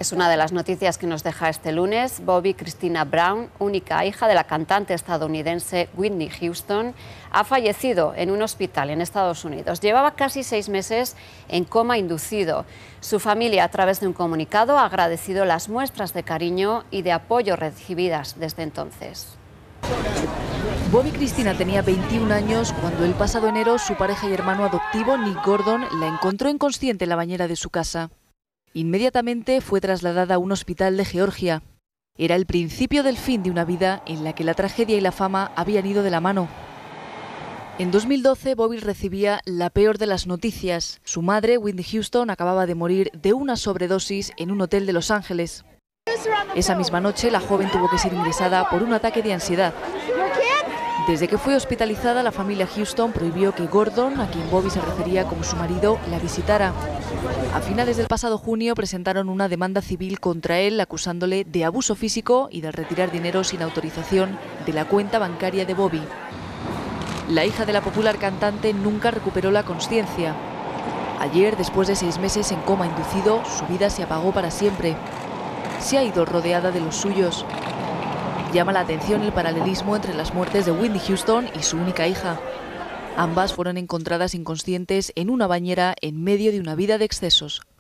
Es una de las noticias que nos deja este lunes. Bobbi Kristina Brown, única hija de la cantante estadounidense Whitney Houston, ha fallecido en un hospital en Estados Unidos. Llevaba casi 6 meses en coma inducido. Su familia, a través de un comunicado, ha agradecido las muestras de cariño y de apoyo recibidas desde entonces. Bobbi Kristina tenía 21 años cuando el pasado enero su pareja y hermano adoptivo, Nick Gordon, la encontró inconsciente en la bañera de su casa. Inmediatamente fue trasladada a un hospital de Georgia. Era el principio del fin de una vida en la que la tragedia y la fama habían ido de la mano. En 2012, Bobbi recibía la peor de las noticias. Su madre, Whitney Houston, acababa de morir de una sobredosis en un hotel de Los Ángeles. Esa misma noche, la joven tuvo que ser ingresada por un ataque de ansiedad. Desde que fue hospitalizada, la familia Houston prohibió que Gordon, a quien Bobbi se refería como su marido, la visitara. A finales del pasado junio presentaron una demanda civil contra él, acusándole de abuso físico y de retirar dinero sin autorización de la cuenta bancaria de Bobbi. La hija de la popular cantante nunca recuperó la consciencia. Ayer, después de 6 meses en coma inducido, su vida se apagó para siempre. Se ha ido rodeada de los suyos. Llama la atención el paralelismo entre las muertes de Whitney Houston y su única hija. Ambas fueron encontradas inconscientes en una bañera en medio de una vida de excesos.